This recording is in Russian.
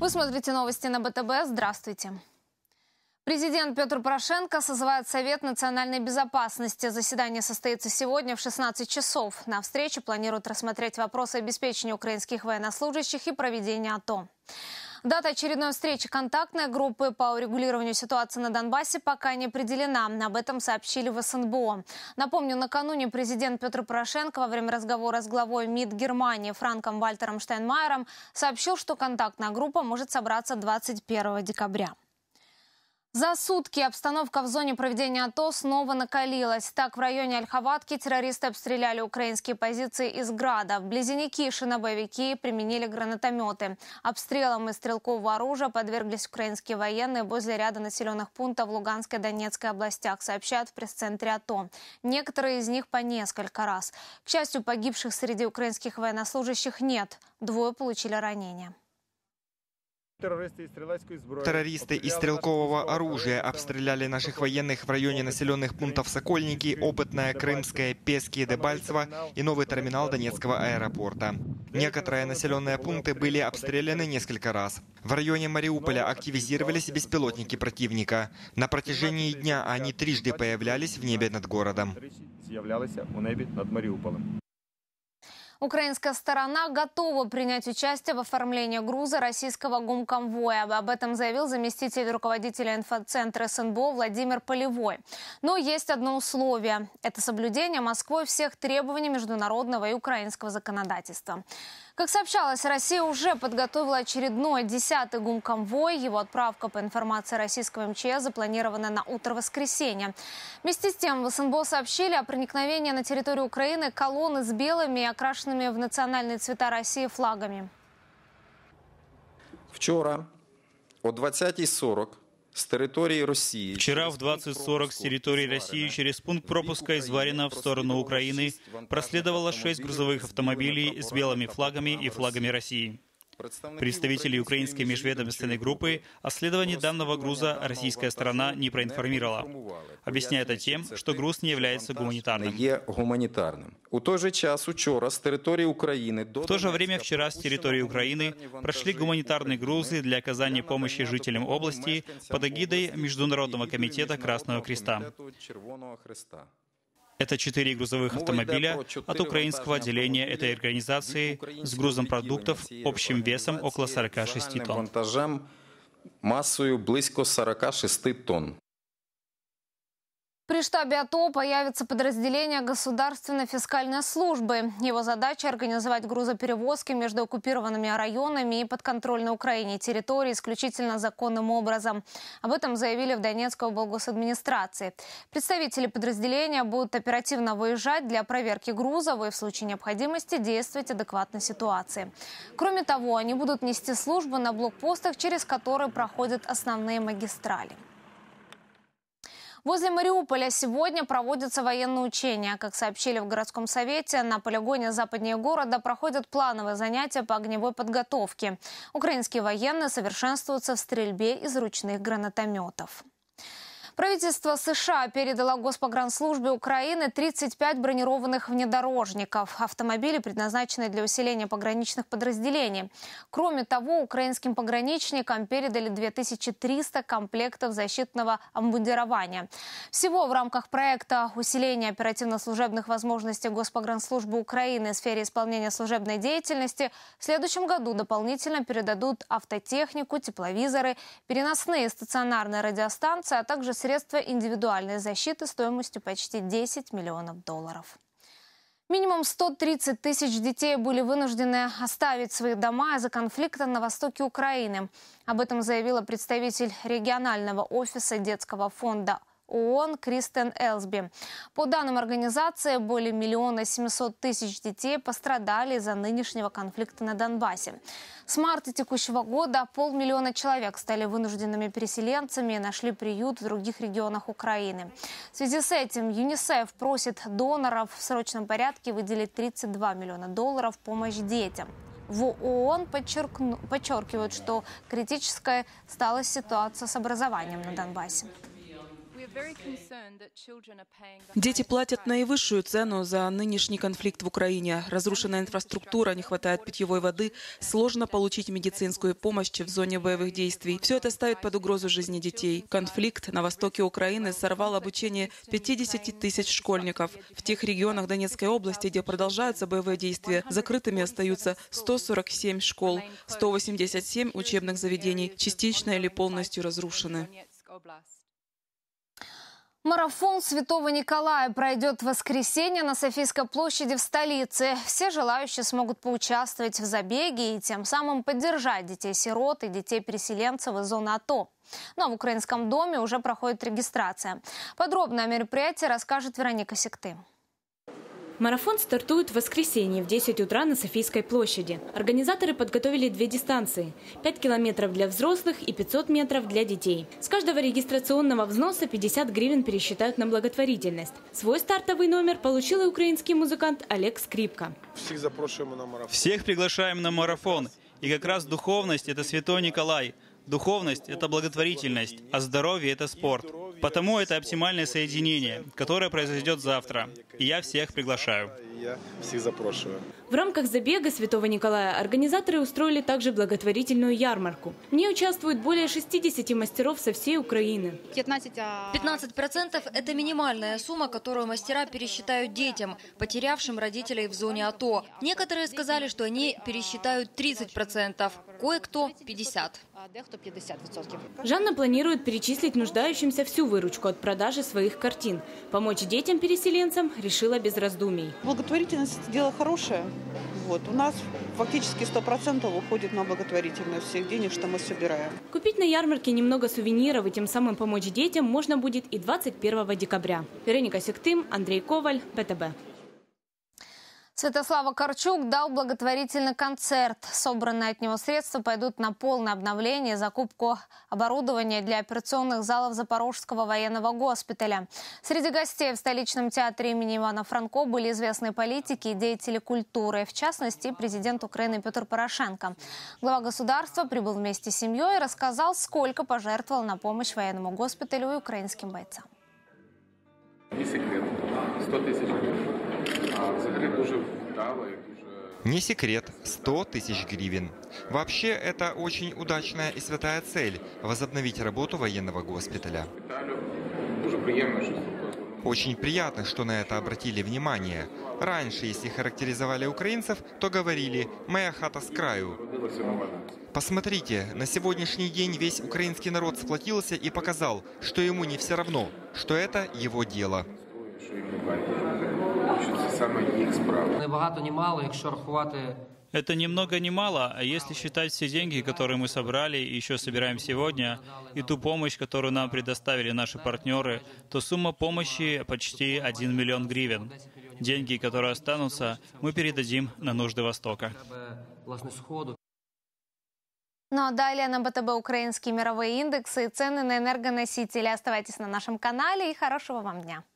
Вы смотрите новости на БТБ. Здравствуйте. Президент Петр Порошенко созывает Совет национальной безопасности. Заседание состоится сегодня в 16 часов. На встрече планируют рассмотреть вопросы обеспечения украинских военнослужащих и проведения АТО. Дата очередной встречи контактной группы по урегулированию ситуации на Донбассе пока не определена. Об этом сообщили в СНБО. Напомню, накануне президент Петр Порошенко во время разговора с главой МИД Германии Франком Вальтером Штайнмайером сообщил, что контактная группа может собраться 21 декабря. За сутки обстановка в зоне проведения АТО снова накалилась. Так, в районе Ольховатки террористы обстреляли украинские позиции из града. Вблизи Никишина боевики применили гранатометы. Обстрелам из стрелкового оружия подверглись украинские военные возле ряда населенных пунктов в Луганской и Донецкой областях, сообщают в пресс-центре АТО. Некоторые из них по несколько раз. К счастью, погибших среди украинских военнослужащих нет. 2 получили ранения. Террористы из стрелкового оружия обстреляли наших военных в районе населенных пунктов Сокольники, Опытная, Крымская, Пески, Дебальцево и новый терминал Донецкого аэропорта. Некоторые населенные пункты были обстреляны несколько раз. В районе Мариуполя активизировались беспилотники противника. На протяжении дня они трижды появлялись в небе над городом. Украинская сторона готова принять участие в оформлении груза российского гумконвоя. Об этом заявил заместитель руководителя инфоцентра СНБО Владимир Полевой. Но есть одно условие – это соблюдение Москвой всех требований международного и украинского законодательства. Как сообщалось, Россия уже подготовила очередной 10-й гумконвой. Его отправка, по информации российского МЧС, запланирована на утро воскресенья. Вместе с тем в СНБО сообщили о проникновении на территорию Украины колонны с белыми и окрашенными в национальные цвета России флагами. Вчера о 20:40 с территории России. Вчера в 20:40 с территории России через пункт пропуска из Варина в сторону Украины проследовало 6 грузовых автомобилей с белыми флагами и флагами России. Представители украинской межведомственной группы о следовании данного груза российская сторона не проинформировала. Объясняя это тем, что груз не является гуманитарным. В то же время вчера с территории Украины прошли гуманитарные грузы для оказания помощи жителям области под эгидой Международного комитета Красного Креста. Это 4 грузовых автомобиля от украинского отделения этой организации с грузом продуктов общим весом около 46 тонн. Массою близко 46 тонн. При штабе АТО появится подразделение Государственной фискальной службы. Его задача – организовать грузоперевозки между оккупированными районами и подконтрольной Украине территории исключительно законным образом. Об этом заявили в Донецкой облгосадминистрации. Представители подразделения будут оперативно выезжать для проверки грузов и в случае необходимости действовать адекватно ситуации. Кроме того, они будут нести службу на блокпостах, через которые проходят основные магистрали. Возле Мариуполя сегодня проводятся военные учения. Как сообщили в городском совете, на полигоне западнее города проходят плановые занятия по огневой подготовке. Украинские военные совершенствуются в стрельбе из ручных гранатометов. Правительство США передало Госпогранслужбе Украины 35 бронированных внедорожников. Автомобили предназначены для усиления пограничных подразделений. Кроме того, украинским пограничникам передали 2300 комплектов защитного обмундирования. Всего в рамках проекта усиления оперативно-служебных возможностей Госпогранслужбы Украины в сфере исполнения служебной деятельности в следующем году дополнительно передадут автотехнику, тепловизоры, переносные стационарные радиостанции, а также средства индивидуальной защиты стоимостью почти $10 миллионов. Минимум 130 тысяч детей были вынуждены оставить свои дома из-за конфликта на востоке Украины. Об этом заявила представитель регионального офиса детского фонда ООН Кристен Элсби. По данным организации, более 1 700 000 детей пострадали из-за нынешнего конфликта на Донбассе. С марта текущего года 500 000 человек стали вынужденными переселенцами и нашли приют в других регионах Украины. В связи с этим ЮНИСЕФ просит доноров в срочном порядке выделить $32 миллиона в помощь детям. В ООН подчеркивают, что критической стала ситуация с образованием на Донбассе. Дети платят наивысшую цену за нынешний конфликт в Украине. Разрушенная инфраструктура, не хватает питьевой воды, сложно получить медицинскую помощь в зоне боевых действий. Все это ставит под угрозу жизни детей. Конфликт на востоке Украины сорвал обучение 50 тысяч школьников. В тех регионах Донецкой области, где продолжаются боевые действия, закрытыми остаются 147 школ, 187 учебных заведений частично или полностью разрушены. Марафон Святого Николая пройдет в воскресенье на Софийской площади в столице. Все желающие смогут поучаствовать в забеге и тем самым поддержать детей-сирот и детей-переселенцев из зоны АТО. Но в Украинском доме уже проходит регистрация. Подробно о мероприятии расскажет Вероника Сикты. Марафон стартует в воскресенье в 10 утра на Софийской площади. Организаторы подготовили 2 дистанции – 5 километров для взрослых и 500 метров для детей. С каждого регистрационного взноса 50 гривен пересчитают на благотворительность. Свой стартовый номер получил и украинский музыкант Олег Скрипка. Всех приглашаем на марафон. И как раз духовность – это Святой Николай. Духовность – это благотворительность, а здоровье – это спорт. Потому это оптимальное соединение, которое произойдет завтра. И я всех приглашаю. Я всех запрошую. В рамках забега Святого Николая организаторы устроили также благотворительную ярмарку. В ней участвуют более 60 мастеров со всей Украины. 15% – это минимальная сумма, которую мастера пересчитают детям, потерявшим родителей в зоне АТО. Некоторые сказали, что они пересчитают 30%, кое-кто – 50%. Жанна планирует перечислить нуждающимся всю выручку от продажи своих картин. Помочь детям-переселенцам решила без раздумий. Благотворительность – это дело хорошее. У нас фактически 100% уходит на благотворительность всех денег, что мы собираем. Купить на ярмарке немного сувениров и тем самым помочь детям можно будет и 21 декабря. Вероника Сикты, Андрей Коваль, ВТБ. Святослава Карчук дал благотворительный концерт. Собранные от него средства пойдут на полное обновление и закупку оборудования для операционных залов Запорожского военного госпиталя. Среди гостей в столичном театре имени Ивана Франко были известные политики и деятели культуры, в частности, президент Украины Петр Порошенко. Глава государства прибыл вместе с семьей и рассказал, сколько пожертвовал на помощь военному госпиталю и украинским бойцам. Не секрет. 100 тысяч гривен. Не секрет, 100 тысяч гривен. Вообще, это очень удачная и святая цель – возобновить работу военного госпиталя. Очень приятно, что на это обратили внимание. Раньше, если характеризовали украинцев, то говорили «моя хата с краю». Посмотрите, на сегодняшний день весь украинский народ сплотился и показал, что ему не все равно, что это его дело. Это ни много ни мало, а если считать все деньги, которые мы собрали и еще собираем сегодня, и ту помощь, которую нам предоставили наши партнеры, то сумма помощи почти 1 миллион гривен. Деньги, которые останутся, мы передадим на нужды Востока. Ну а далее на БТБ украинские мировые индексы и цены на энергоносители. Оставайтесь на нашем канале и хорошего вам дня.